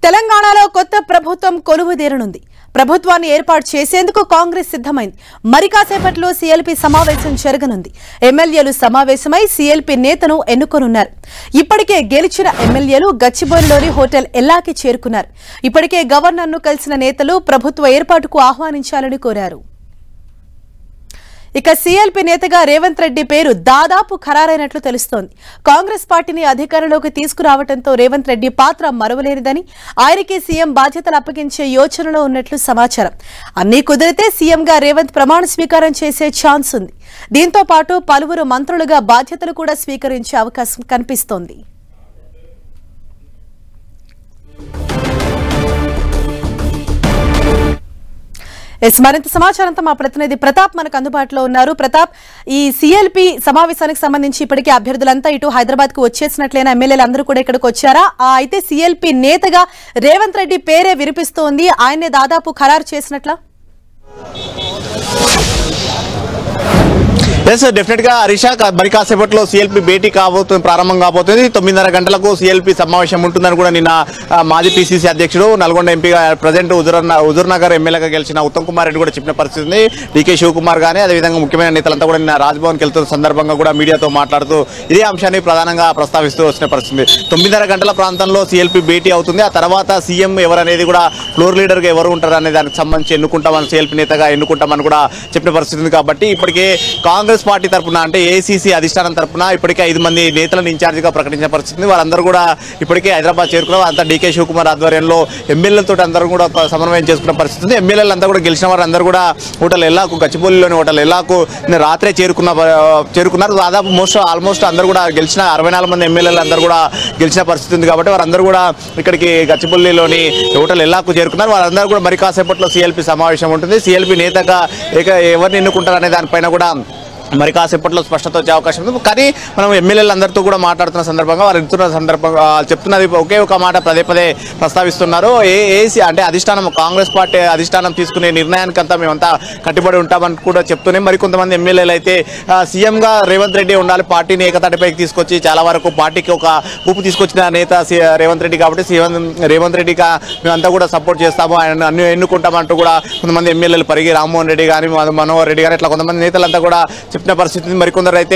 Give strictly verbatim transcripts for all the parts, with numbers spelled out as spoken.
తెలంగాణలో కొత్త ప్రభుత్వం కొలువుదీరనుంది. ప్రభుత్వాన్ని ఏర్పాటు చేసేందుకు కాంగ్రెస్ సిద్ధమైంది. మరి కాసేపట్లో సీఎల్పీ సమావేశం జరగనుంది. ఎమ్మెల్యేలు సమావేశమై సీఎల్పీ నేతను ఎన్నుకోనున్నారు. ఇప్పటికే గెలిచిన ఎమ్మెల్యేలు గచ్చిబౌలిలోని హోటల్ ఎల్లాకి చేరుకున్నారు. ఇప్పటికే గవర్నర్ను కలిసిన నేతలు ప్రభుత్వ ఏర్పాటుకు ఆహ్వానించాలని కోరారు. ఇక సీఎల్పీ నేతగా రేవంత్ రెడ్డి పేరు దాదాపు ఖరారైనట్లు తెలుస్తోంది. కాంగ్రెస్ పార్టీని అధికారంలోకి తీసుకురావడంతో రేవంత్ రెడ్డి పాత్ర మరువలేనిదని, ఆయనకి సీఎం బాధ్యతలు అప్పగించే యోచనలో ఉన్నట్లు సమాచారం. అన్నీ కుదిరితే సీఎంగా రేవంత్ ప్రమాణ స్వీకారం చేసే ఛాన్స్ ఉంది. దీంతో పాటు పలువురు మంత్రులుగా బాధ్యతలు కూడా స్వీకరించే అవకాశం కనిపిస్తోంది. ఎస్ మరింత సమాచారంతో మా ప్రతినిధి ప్రతాప్ మనకు అందుబాటులో ఉన్నారు. ప్రతాప్, ఈ సీఎల్పీ సమావేశానికి సంబంధించి ఇప్పటికే అభ్యర్థులంతా ఇటు హైదరాబాద్ కు వచ్చేసినట్లయినా ఎమ్మెల్యేలు అందరూ కూడా ఇక్కడికి వచ్చారా? అయితే సీఎల్పీ నేతగా రేవంత్ రెడ్డి పేరే వినిపిస్తోంది. ఆయనే దాదాపు ఖరారు చేసినట్లా? ఎస్ డెఫినెట్ గా హరీష మరి కాసేపట్లో సీఎల్పీ భేటీ కాబోతుంది, ప్రారంభం కాబోతుంది. తొమ్మిదిన్నర గంటలకు సీఎల్పీ సమావేశం ఉంటుందని కూడా నిన్న మాజీ పీసీసీ అధ్యక్షుడు, నల్గొండ ఎంపీగా ప్రజెంట్ హుజూర్ హుజూర్ నగర్ ఎమ్మెల్యేగా గెలిచిన ఉత్తమ్ కుమార్ రెడ్డి కూడా చెప్పిన పరిస్థితి ఉంది. డీకే శివకుమార్ కానీ అదేవిధంగా ముఖ్యమైన నేతలంతా కూడా నిన్న రాజ్భవన్కి వెళ్తున్న సందర్భంగా కూడా మీడియాతో మాట్లాడుతూ ఇదే అంశాన్ని ప్రధానంగా ప్రస్తావిస్తూ వచ్చిన పరిస్థితి. తొమ్మిదిన్నర గంటల ప్రాంతంలో సీఎల్పీ భేటీ అవుతుంది. ఆ తర్వాత సీఎం ఎవరనేది కూడా ఫ్లోర్ లీడర్గా ఎవరు ఉంటారు అనే దానికి సంబంధించి ఎన్నుకుంటామని, సీఎల్పీ నేతగా ఎన్నుకుంటామని కూడా చెప్పిన పరిస్థితి ఉంది. కాబట్టి ఇప్పటికే కాంగ్రెస్ పార్టీ తరఫున అంటే ఏఐసీసీ అధిష్టానం తరఫున ఇప్పటికే ఐదు మంది నేతలను ఇన్ఛార్జిగా ప్రకటించిన పరిస్థితి. వారందరూ కూడా ఇప్పటికే హైదరాబాద్ చేరుకున్నారు. అంతా డీకే శివకుమార్ ఆధ్వర్యంలో ఎమ్మెల్యేలతో అందరూ కూడా సమన్వయం చేసుకున్న పరిస్థితి ఉంది. ఎమ్మెల్యేలు అంతా కూడా గెలిచిన వారు అందరూ కూడా హోటల్ ఎల్లాకు, గచ్చిబౌలిలోని హోటల్ ఎల్లాకు రాత్రే చేరుకున్న చేరుకున్నారు. దాదాపు మోస్ట్ ఆల్మోస్ట్ అందరూ కూడా గెలిచిన అరవై నాలుగు మంది ఎమ్మెల్యేలు అందరూ కూడా గెలిచిన పరిస్థితి ఉంది. కాబట్టి వారందరూ కూడా ఇక్కడికి గచ్చిబౌలిలోని హోటల్ ఎల్లాకు చేరుకున్నారు. వారందరూ కూడా మరి కాసేపట్లో సీఎల్పీ సమావేశం ఉంటుంది. సీఎల్పీ నేతగా ఎవరిని ఎన్నుకుంటారు అనే దానిపైన కూడా మరి కాసేపట్లో స్పష్టత వచ్చే అవకాశం ఉంది. కానీ మనం ఎమ్మెల్యేలు అందరితో కూడా మాట్లాడుతున్న సందర్భంగా వారు ఎత్తున్న సందర్భంగా చెప్తున్నది ఒకే ఒక మాట పదే పదే ప్రస్తావిస్తున్నారు. ఏ ఏసీ అంటే అధిష్టానం, కాంగ్రెస్ పార్టీ అధిష్టానం తీసుకునే నిర్ణయానికంతా మేమంతా కట్టుబడి ఉంటామని కూడా చెప్తూనే మరి కొంతమంది ఎమ్మెల్యేలు అయితే సీఎంగా రేవంత్ రెడ్డి ఉండాలి, పార్టీని ఏకతాటిపైకి తీసుకొచ్చి చాలా వరకు పార్టీకి ఒక ఊపు తీసుకొచ్చిన నేత రేవంత్ రెడ్డి కాబట్టి సీఎం రేవంత్ రెడ్డిగా మేమంతా కూడా సపోర్ట్ చేస్తాము, ఆయన అన్ని ఎన్నుకుంటామంటూ కూడా కొంతమంది ఎమ్మెల్యేలు పరిగి రామ్మోహన్ రెడ్డి కానీ మనోహర్ రెడ్డి కానీ ఇట్లా కొంతమంది నేతలంతా కూడా చెప్పిన పరిస్థితి. మరికొందరు అయితే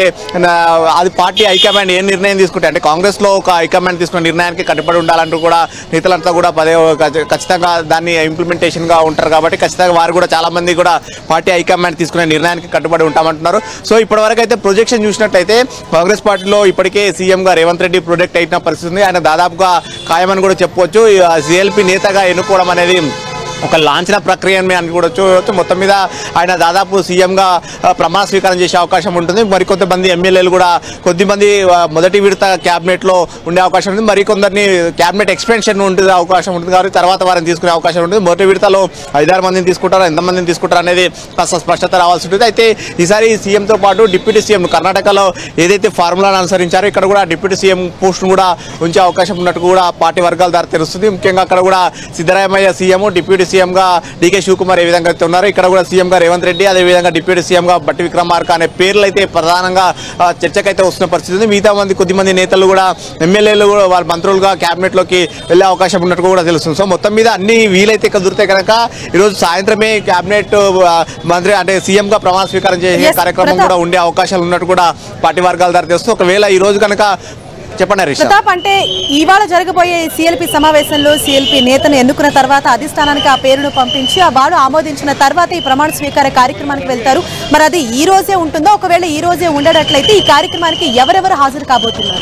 అది పార్టీ హైకమాండ్ ఏ నిర్ణయం తీసుకుంటే అంటే కాంగ్రెస్ లో ఒక హైకమాండ్ తీసుకున్న నిర్ణయానికి కట్టుబడి ఉండాలంటూ కూడా నేతలంతా కూడా పదే ఖచ్చితంగా దాన్ని ఇంప్లిమెంటేషన్ గా ఉంటారు. కాబట్టి ఖచ్చితంగా వారు కూడా చాలా మంది కూడా పార్టీ హైకమాండ్ తీసుకునే నిర్ణయానికి కట్టుబడి ఉంటామంటున్నారు. సో ఇప్పటివరకు అయితే ప్రొజెక్షన్ చూసినట్లయితే కాంగ్రెస్ పార్టీలో ఇప్పటికే సీఎం గా రేవంత్ రెడ్డి ప్రొజెక్ట్ అయిన పరిస్థితి ఉంది. ఆయన దాదాపుగా ఖాయమని కూడా చెప్పవచ్చు. సీఎల్పీ నేతగా ఎన్నుకోవడం అనేది ఒక లాంఛన ప్రక్రియ అని కూడా చూడవచ్చు. మొత్తం మీద ఆయన దాదాపు సీఎంగా ప్రమాణ స్వీకారం చేసే అవకాశం ఉంటుంది. మరికొంతమంది ఎమ్మెల్యేలు కూడా కొద్దిమంది మొదటి విడత క్యాబినెట్లో ఉండే అవకాశం ఉంది. మరికొందరిని క్యాబినెట్ ఎక్స్పెన్షన్ ఉండే అవకాశం ఉంటుంది. కాబట్టి తర్వాత వారిని తీసుకునే అవకాశం ఉంటుంది. మొదటి విడతలో ఐదారు మందిని తీసుకుంటారు, ఎంతమందిని తీసుకుంటారు అనేది కాస్త స్పష్టత రావాల్సి ఉంటుంది. అయితే ఈసారి సీఎంతో పాటు డిప్యూటీ సీఎం కర్ణాటకలో ఏదైతే ఫార్ములాను అనుసరించారో ఇక్కడ కూడా డిప్యూటీ సీఎం పోస్టును కూడా ఉంచే అవకాశం ఉన్నట్టు కూడా పార్టీ వర్గాల ద్వారా తెలుస్తుంది. ముఖ్యంగా అక్కడ కూడా సిద్ధరామయ్య సీఎం, డిప్యూటీ సీఎంగా డీకే శివకుమార్ ఏ విధంగా అయితే ఉన్నారు, ఇక్కడ కూడా సీఎంగా రేవంత్ రెడ్డి, అదేవిధంగా డిప్యూటీ సీఎంగా బట్టి విక్రమార్క అనే పేర్లు అయితే ప్రధానంగా చర్చకైతే వస్తున్న పరిస్థితి ఉంది. మిగతా మంది కొద్దిమంది నేతలు కూడా ఎమ్మెల్యేలు కూడా వాళ్ళ మంత్రులుగా క్యాబినెట్ లోకి వెళ్లే అవకాశం ఉన్నట్టు కూడా తెలుస్తుంది. సో మొత్తం మీద అన్ని వీలైతే కుదిరితే కనుక ఈరోజు సాయంత్రమే క్యాబినెట్ మంత్రి అంటే సీఎం గా ప్రమాణ స్వీకారం చేసే కార్యక్రమం కూడా ఉండే అవకాశాలు ఉన్నట్టు కూడా పార్టీ వర్గాల ద్వారా తెలుస్తుంది. ఒకవేళ ఈ రోజు కనుక చెప్పండి ప్రతాప్, అంటే ఇవాళ జరగబోయే సీఎల్పీ సమావేశంలో సీఎల్పీ నేతను ఎన్నుకున్న తర్వాత అధిష్టానానికి ఆ పేరును పంపించి ఆ వారు ఆమోదించిన తర్వాత ఈ ప్రమాణ స్వీకార కార్యక్రమానికి వెళ్తారు. మరి అది ఈ రోజే ఉంటుందో? ఒకవేళ ఈ రోజే ఉండేటట్లయితే ఈ కార్యక్రమానికి ఎవరెవరు హాజరు కాబోతున్నారు?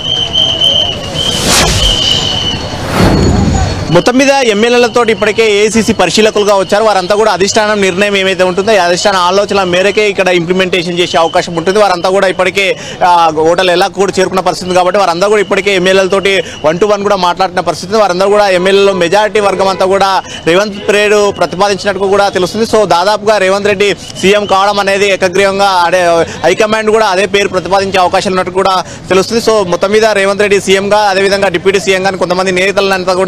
మొత్తం మీద ఎమ్మెల్యేలతో ఇప్పటికే ఏఐసీసీ పరిశీలకులుగా వచ్చారు. వారంతా కూడా అధిష్టానం నిర్ణయం ఏమైతే ఉంటుందో అధిష్టానం ఆలోచన మేరకే ఇక్కడ ఇంప్లిమెంటేషన్ చేసే అవకాశం ఉంటుంది. వారంతా కూడా ఇప్పటికే హోటల్ ఎలా కూడా చేరుకున్న పరిస్థితి కాబట్టి వారందరూ కూడా ఇప్పటికే ఎమ్మెల్యేలతోటి వన్ టు వన్ కూడా మాట్లాడిన పరిస్థితి. వారందరూ కూడా ఎమ్మెల్యేలో మెజారిటీ వర్గం అంతా కూడా రేవంత్ పేరు ప్రతిపాదించినట్టు కూడా తెలుస్తుంది. సో దాదాపుగా రేవంత్ రెడ్డి సీఎం కావడం అనేది ఏకగ్రీవంగా అదే హైకమాండ్ కూడా అదే పేరు ప్రతిపాదించే అవకాశం ఉన్నట్టు కూడా తెలుస్తుంది. సో మొత్తం మీద రేవంత్ రెడ్డి సీఎంగా, అదేవిధంగా డిప్యూటీ సీఎం కానీ కొంతమంది నేతలంతా కూడా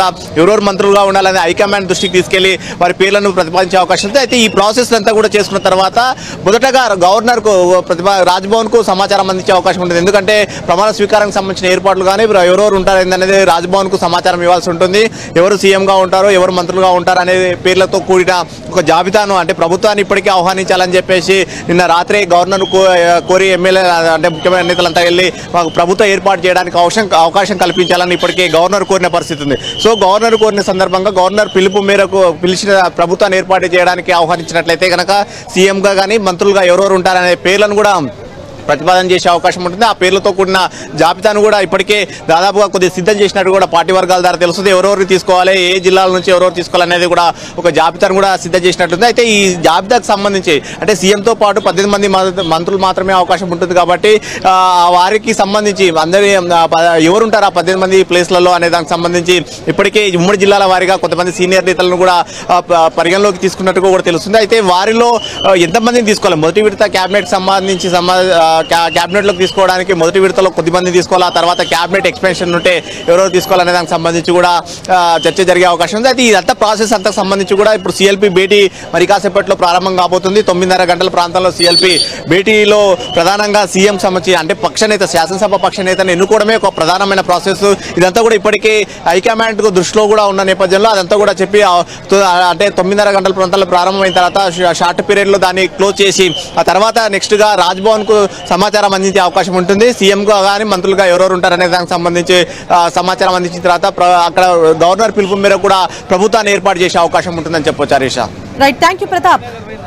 ఎవరెవరు మంత్రులుగా ఉండాలని హైకమాండ్ దృష్టికి తీసుకెళ్లి వారి పేర్లను ప్రతిపాదించే అవకాశం ఉంది. అయితే ఈ ప్రాసెస్ అంతా కూడా చేసుకున్న తర్వాత మొదటగా గవర్నర్ కు ప్రతిభా రాజ్భవన్ కు సమాచారం అందించే అవకాశం ఉంటుంది. ఎందుకంటే ప్రమాణ స్వీకారానికి సంబంధించిన ఏర్పాట్లు కానీ ఎవరెవరు ఉంటారు అనేది రాజ్భవన్ కు సమాచారం ఇవ్వాల్సి ఉంటుంది. ఎవరు సీఎంగా ఉంటారో ఎవరు మంత్రులుగా ఉంటారు అనే పేర్లతో కూడిన ఒక జాబితాను అంటే ప్రభుత్వాన్ని ఇప్పటికే ఆహ్వానించాలని చెప్పేసి నిన్న రాత్రి గవర్నర్ కోరి ఎమ్మెల్యే అంటే ముఖ్యమైన నేతలంతా వెళ్ళి మాకు ప్రభుత్వం ఏర్పాటు చేయడానికి అవకాశం అవకాశం కల్పించాలని ఇప్పటికే గవర్నర్ కోరిన పరిస్థితి ఉంది. సో గవర్నర్ కోరిన సందర్భంగా గవర్నర్ పిలుపు మేరకు పిలిచిన ప్రభుత్వాన్ని ఏర్పాటు చేయడానికి ఆహ్వానించినట్లయితే కనుక సీఎంగా కానీ మంత్రులుగా ఎవరెవరు ఉంటారనే పేర్లను కూడా ప్రతిపాదన చేసే అవకాశం ఉంటుంది. ఆ పేర్లతో కూడిన జాబితాను కూడా ఇప్పటికే దాదాపుగా కొద్దిగా సిద్ధం చేసినట్టు కూడా పార్టీ వర్గాల ద్వారా తెలుస్తుంది. ఎవరెవరు తీసుకోవాలి, ఏ జిల్లాల నుంచి ఎవరెవరు తీసుకోవాలనేది కూడా ఒక జాబితాను కూడా సిద్ధం చేసినట్టుంది. అయితే ఈ జాబితాకు సంబంధించి అంటే సీఎంతో పాటు పద్దెనిమిది మంది మంత్రులు మాత్రమే అవకాశం ఉంటుంది కాబట్టి వారికి సంబంధించి అందరి ఎవరుంటారు ఆ పద్దెనిమిది మంది ప్లేస్లలో అనే దానికి సంబంధించి ఇప్పటికే ఉమ్మడి జిల్లాల వారిగా కొంతమంది సీనియర్ నేతలను కూడా పరిగణలోకి తీసుకున్నట్టుగా కూడా తెలుస్తుంది. అయితే వారిలో ఎంతమందిని తీసుకోవాలి, మొదటి విడత క్యాబినెట్ సంబంధించి క్యాబినెట్లోకి తీసుకోవడానికి మొదటి విడతలో కొద్దిమంది తీసుకోవాలి, ఆ తర్వాత క్యాబినెట్ ఎక్స్పెన్షన్ ఉంటే ఎవరెవరు తీసుకోవాలనే దానికి సంబంధించి కూడా చర్చ జరిగే అవకాశం ఉంది. అయితే ఇదంతా ప్రాసెస్ అంతకు సంబంధించి కూడా ఇప్పుడు సిఎల్పి భేటీ మరి కాసేపట్లో ప్రారంభం కాబోతుంది. తొమ్మిదిన్నర గంటల ప్రాంతంలో సిఎల్పి భేటీలో ప్రధానంగా సీఎం సంబంధించి అంటే పక్షనేత శాసనసభ పక్షనేతను ఎన్నుకోవడమే ఒక ప్రధానమైన ప్రాసెస్. ఇదంతా కూడా ఇప్పటికే హైకమాండ్ దృష్టిలో కూడా ఉన్న నేపథ్యంలో అదంతా కూడా చెప్పి అంటే తొమ్మిదిన్నర గంటల ప్రాంతాల్లో ప్రారంభమైన తర్వాత షార్ట్ పీరియడ్లో దాన్ని క్లోజ్ చేసి ఆ తర్వాత నెక్స్ట్గా రాజ్భవన్కు సమాచారం అందించే అవకాశం ఉంటుంది. సీఎంగా కానీ మంత్రులుగా ఎవరెవరు ఉంటారనే దానికి సంబంధించి సమాచారం అందించిన తర్వాత అక్కడ గవర్నర్ పిలుపు మేరకు కూడా ప్రభుత్వాన్ని ఏర్పాటు చేసే అవకాశం ఉంటుందని చెప్పొచ్చు. Harish right, thank you Pratap.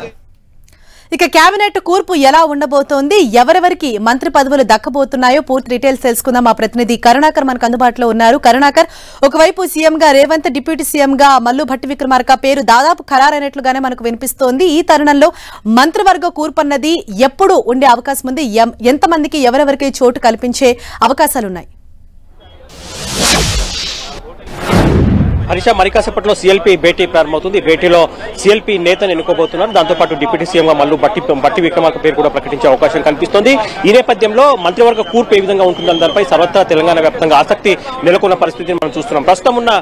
ఇక కేబినెట్ కూర్పు ఎలా ఉండబోతోంది, ఎవరెవరికి మంత్రి పదవులు దక్కబోతున్నాయో పూర్తి డీటెయిల్స్ తెలుసుకుందాం. మా ప్రతినిధి కరుణాకర్ మనకు అందుబాటులో ఉన్నారు. కరుణాకర్, ఒకవైపు సీఎంగా రేవంత్, డిప్యూటీ సీఎంగా మల్లు భట్టి విక్రమార్క పేరు దాదాపు ఖరారైనట్లుగానే మనకు వినిపిస్తోంది. ఈ తరుణంలో మంత్రివర్గ కూర్పు అన్నది ఎప్పుడు ఉండే అవకాశం ఉంది, ఎంతమందికి ఎవరెవరికి చోటు కల్పించే అవకాశాలున్నాయి? హరీష, మరి కాసేపట్లో సీఎల్పీ భేటీ ప్రారంభమవుతుంది. భేటీలో సీఎల్పీ నేతను ఎన్నుకోబోతున్నారు. దాంతోపాటు డిప్యూటీ సీఎంగా మల్లు భట్టి భట్టి విక్రమార్క పేరు కూడా ప్రకటించే అవకాశం కనిపిస్తోంది. ఈ నేపథ్యంలో మంత్రివర్గ కూర్పు ఏ విధంగా ఉంటుందన్న దానిపై సర్వత్రా తెలంగాణ వ్యాప్తంగా ఆసక్తి నెలకొన్న పరిస్థితిని మనం చూస్తున్నాం. ప్రస్తుతం ఉన్న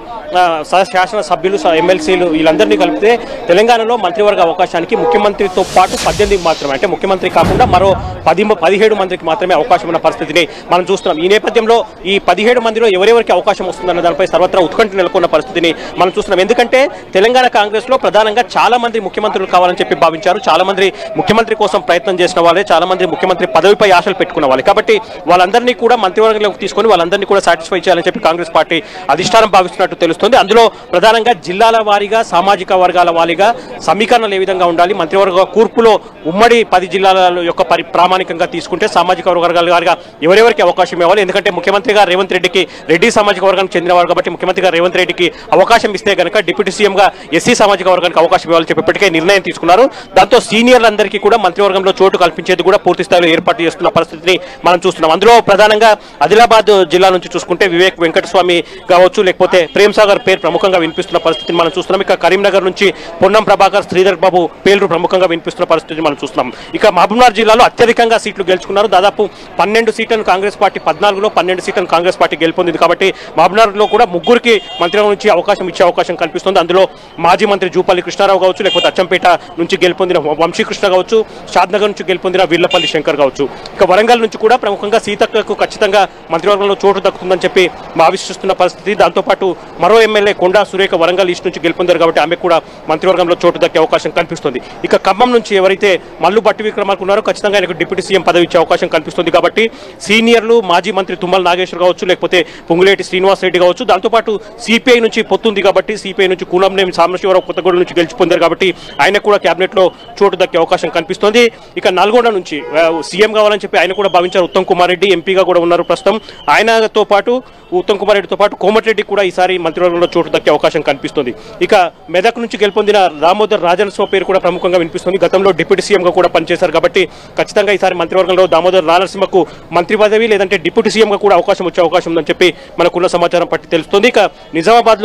శాసన సభ్యులు, ఎమ్మెల్సీలు వీళ్ళందరినీ కలిపితే తెలంగాణలో మంత్రివర్గ అవకాశానికి ముఖ్యమంత్రితో పాటు పద్దెనిమిది మాత్రమే, అంటే ముఖ్యమంత్రి కాకుండా మరో పది పదిహేడు మందికి మాత్రమే అవకాశం ఉన్న పరిస్థితిని మనం చూస్తున్నాం. ఈ నేపథ్యంలో ఈ పదిహేడు మందిలో ఎవరెవరికి అవకాశం వస్తుందన్న దానిపై సర్వత్రా ఉత్కంఠ నెలకొన్న పరిస్థితి మనం చూస్తున్నాం. ఎందుకంటే తెలంగాణ కాంగ్రెస్ లో ప్రధానంగా చాలా మంది ముఖ్యమంత్రులు కావాలని చెప్పి భావించారు. చాలా మంది ముఖ్యమంత్రి కోసం ప్రయత్నం చేసిన వాళ్ళే, చాలా మంది ముఖ్యమంత్రి పదవిపై ఆశలు పెట్టుకున్న వాళ్ళే. కాబట్టి వాళ్ళందరినీ కూడా మంత్రివర్గంలోకి తీసుకొని వాళ్ళందరినీ కూడా సాటిస్ఫై చేయాలని చెప్పి కాంగ్రెస్ పార్టీ అధిష్టానం భావిస్తున్నట్టు తెలుస్తుంది. అందులో ప్రధానంగా జిల్లాల వారీగా, సామాజిక వర్గాల వారీగా సమీకరణలు ఏ విధంగా ఉండాలి, మంత్రివర్గ కూర్పులో ఉమ్మడి పది జిల్లాల యొక్క పరి ప్రామాణికంగా తీసుకుంటే సామాజిక వర్గాల వారిగా ఎవరెవరికి అవకాశం ఇవ్వాలి. ఎందుకంటే ముఖ్యమంత్రిగా రేవంత్ రెడ్డికి రెడ్డి సామాజిక వర్గానికి చెందినవారు కాబట్టి ముఖ్యమంత్రిగా రేవంత్ రెడ్డికి అవకాశం ఇస్తే కనుక డిప్యూటీ సీఎంగా ఎస్సీ సామాజిక వర్గానికి అవకాశం ఇవ్వాలని చెప్పి ఇప్పటికే నిర్ణయం తీసుకున్నారు. దాంతో సీనియర్లందరికీ కూడా మంత్రివర్గంలో చోటు కల్పించేది కూడా పూర్తి స్థాయిలో ఏర్పాటు చేస్తున్న పరిస్థితిని మనం చూస్తున్నాం. అందులో ప్రధానంగా ఆదిలాబాద్ జిల్లా నుంచి చూసుకుంటే వివేక్ వెంకటస్వామి కావచ్చు, లేకపోతే ప్రేమ్ సాగర్ పేరు ప్రముఖంగా వినిపిస్తున్న పరిస్థితిని మనం చూస్తున్నాం. ఇక కరీంనగర్ నుంచి పొన్నం ప్రభాకర్, శ్రీధర్ బాబు పేర్లు ప్రముఖంగా వినిపిస్తున్న పరిస్థితిని మనం చూస్తున్నాం. ఇక మహబూబ్నగర్ జిల్లాలో అత్యధికంగా సీట్లు గెలుచుకున్నారు. దాదాపు పన్నెండు సీట్లను కాంగ్రెస్ పార్టీ, పద్నాలుగులో పన్నెండు సీట్లను కాంగ్రెస్ పార్టీ గెలుపొందింది. కాబట్టి మహబూబ్నగర్లో కూడా ముగ్గురికి మంత్రివర్గం నుంచి అవకాశం ఇచ్చే అవకాశం కనిపిస్తుంది. అందులో మాజీ మంత్రి జూపల్లి కృష్ణారావు కావచ్చు, లేకపోతే అచ్చంపేట నుంచి గెలుపొందిన వంశీకృష్ణ కావచ్చు, షాద్నగర్ నుంచి గెలుపొందిన వీర్లపల్లి శంకర్ కావచ్చు. ఇక వరంగల్ నుంచి కూడా ప్రముఖంగా సీతక్కకు ఖచ్చితంగా మంత్రివర్గంలో చోటు దక్కుతుందని చెప్పి భావిస్తున్న పరిస్థితి. దాంతోపాటు మరో ఎమ్మెల్యే కొండా సురేఖ వరంగల్ ఈస్ట్ నుంచి గెలుపొందారు కాబట్టి ఆమె కూడా మంత్రివర్గంలో చోటు దక్కే అవకాశం కనిపిస్తుంది. ఇక ఖమ్మం నుంచి ఎవరైతే మల్లు భట్టి విక్రమార్క ఉన్నారో ఖచ్చితంగా ఆయనకు డిప్యూటీ సీఎం పదవి ఇచ్చే అవకాశం కనిపిస్తుంది. కాబట్టి సీనియర్లు మాజీ మంత్రి తుమ్మల నాగేశ్వర్ కావచ్చు, లేకపోతే పొంగులేటి శ్రీనివాస్ రెడ్డి కావచ్చు, దాంతోపాటు సిపిఐ నుంచి పొత్తుంది కాబట్టి సిపిఐ నుంచి కూనంనేని సాంబశివరావు కొత్తగూడెం నుంచి గెలిచి పొందారు కాబట్టి ఆయన కూడా కేబినెట్ లో చోటు దక్కే అవకాశం కనిపిస్తోంది. ఇక నల్గొండ నుంచి సీఎం కావాలని చెప్పి ఆయన కూడా భావించారు. ఉత్తమ్ కుమార్ రెడ్డి ఎంపీగా కూడా ఉన్నారు ప్రస్తుతం. ఆయనతో పాటు ఉత్తమ్ కుమార్ రెడ్డితో పాటు కోమటిరెడ్డి కూడా ఈసారి మంత్రివర్గంలో చోటు దక్కే అవకాశం కనిపిస్తుంది. ఇక మెదక్ నుంచి గెలుపొందిన దామోదర్ రాజనరసింహ పేరు కూడా ప్రముఖంగా వినిపిస్తుంది. గతంలో డిప్యూటీ సీఎంగా కూడా పనిచేశారు కాబట్టి ఖచ్చితంగా ఈసారి మంత్రివర్గంలో దామోదర్ రాజనరసింహకు మంత్రి పదవి లేదంటే డిప్యూటీ సీఎంగా కూడా అవకాశం వచ్చే అవకాశం ఉందని చెప్పి మనకున్న సమాచారం పట్టి తెలుస్తుంది. ఇక నిజామాబాద్ లో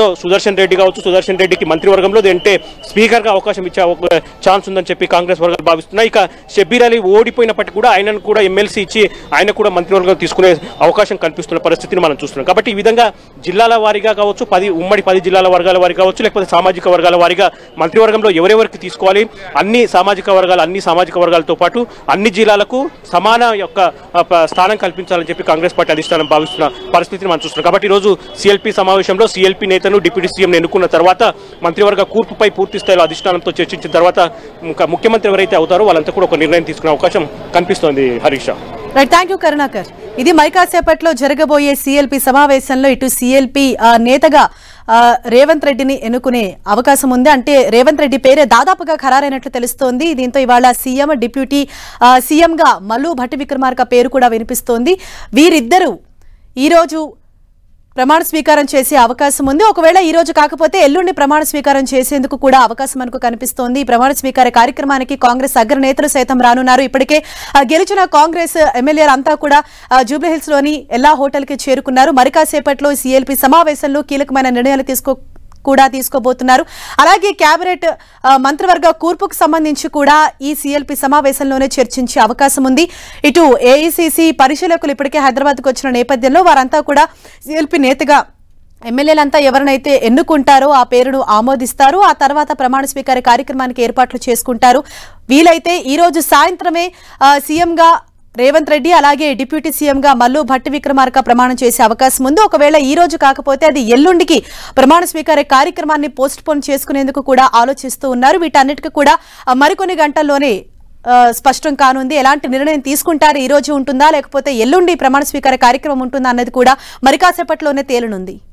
అందులో సుదర్శన్ రెడ్డి కావచ్చు, సుదర్శన్ రెడ్డికి మంత్రివర్గంలో అంటే స్పీకర్గా అవకాశం ఇచ్చే ఛాన్స్ ఉందని చెప్పి కాంగ్రెస్ వర్గాలు భావిస్తున్నాయి. ఇక షబ్బీర్ అలీ ఓడిపోయినప్పటికీ కూడా ఆయనను కూడా ఎమ్మెల్సీ ఇచ్చి ఆయన కూడా మంత్రివర్గం తీసుకునే అవకాశం కనిపిస్తున్న పరిస్థితిని మనం చూస్తున్నాం. కాబట్టి ఈ విధంగా జిల్లాల వారీగా కావచ్చు, పది ఉమ్మడి పది జిల్లాల వర్గాల వారి కావచ్చు, లేకపోతే సామాజిక వర్గాల వారీగా మంత్రివర్గంలో ఎవరెవరికి తీసుకోవాలి, అన్ని సామాజిక వర్గాలు అన్ని సామాజిక వర్గాలతో పాటు అన్ని జిల్లాలకు సమాన యొక్క స్థానం కల్పించాలని చెప్పి కాంగ్రెస్ పార్టీ అధిష్టానం భావిస్తున్న పరిస్థితిని మనం చూస్తున్నాం. కాబట్టి ఈరోజు సిఎల్పి సమావేశంలో సిఎల్పి నేతను డిప్యూటీ సీఎం ఎన్నుకున్న తర్వాత మంత్రివర్గ కూర్పుపై పూర్తి స్థాయిలో అధిష్టానంతో చర్చించిన తర్వాత ముఖ్యమంత్రి ఎవరైతే అవుతారో వాళ్ళంతా కూడా ఒక నిర్ణయం తీసుకునే అవకాశం కనిపిస్తోంది. Harish. Right, thank you Karunakar. ఇది మైకాసేపట్లో జరగబోయే సిఎల్పి సమావేశంలో ఇటు సిఎల్పి నేతగా రేవంత్ రెడ్డిని ఎన్నుకునే అవకాశం ఉంది. అంటే రేవంత్ రెడ్డి పేరే దాదాపుగా ఖరారైనట్లు తెలుస్తోంది. దీంతో ఇవాళ సీఎం డిప్యూటీ సీఎంగా మల్లు భట్టి విక్రమార్క పేరు కూడా వినిపిస్తోంది. వీరిద్దరూ ఈరోజు ప్రమాణ స్వీకారం చేసే అవకాశం ఉంది. ఒకవేళ ఈ రోజు కాకపోతే ఎల్లుండి ప్రమాణ స్వీకారం చేసేందుకు కూడా అవకాశం మనకు కనిపిస్తోంది. ఈ ప్రమాణ స్వీకార కార్యక్రమానికి కాంగ్రెస్ అగ్రనేతలు సైతం రానున్నారు. ఇప్పటికే గెలిచిన కాంగ్రెస్ ఎమ్మెల్యేలు అంతా కూడా జూబ్లీహిల్స్ లోని ఎల్లా హోటల్ కి చేరుకున్నారు. మరి కాసేపట్లో సిఎల్పి సమావేశంలో కీలకమైన నిర్ణయాలు తీసుకో కూడా తీసుకోబోతున్నారు. అలాగే కేబినెట్ మంత్రివర్గ కూర్పుకు సంబంధించి కూడా ఈ సిఎల్పి సమావేశంలోనే చర్చించే అవకాశం ఉంది. ఇటు ఏఐసిసి పరిశీలకులు ఇప్పటికే హైదరాబాద్కు వచ్చిన నేపథ్యంలో వారంతా కూడా సిఎల్పి నేతగా ఎమ్మెల్యేలంతా ఎవరినైతే ఎన్నుకుంటారో ఆ పేరును ఆమోదిస్తారు. ఆ తర్వాత ప్రమాణ స్వీకార కార్యక్రమానికి ఏర్పాట్లు చేసుకుంటారు. వీలైతే ఈ రోజు సాయంత్రమే సీఎంగా రేవంత్ రెడ్డి అలాగే డిప్యూటీ సీఎంగా మల్లు భట్టి విక్రమార్క ప్రమాణం చేసే అవకాశం ఉంది. ఒకవేళ ఈ రోజు కాకపోతే అది ఎల్లుండికి ప్రమాణ స్వీకార కార్యక్రమాన్ని పోస్ట్ పోన్ చేసుకునేందుకు కూడా ఆలోచిస్తూ ఉన్నారు. వీటన్నిటికీ కూడా మరికొన్ని గంటల్లోనే స్పష్టం కానుంది. ఎలాంటి నిర్ణయం తీసుకుంటారు, ఈ రోజు ఉంటుందా లేకపోతే ఎల్లుండి ప్రమాణ స్వీకార కార్యక్రమం ఉంటుందా అన్నది కూడా మరి కాసేపట్లోనే తేలనుంది.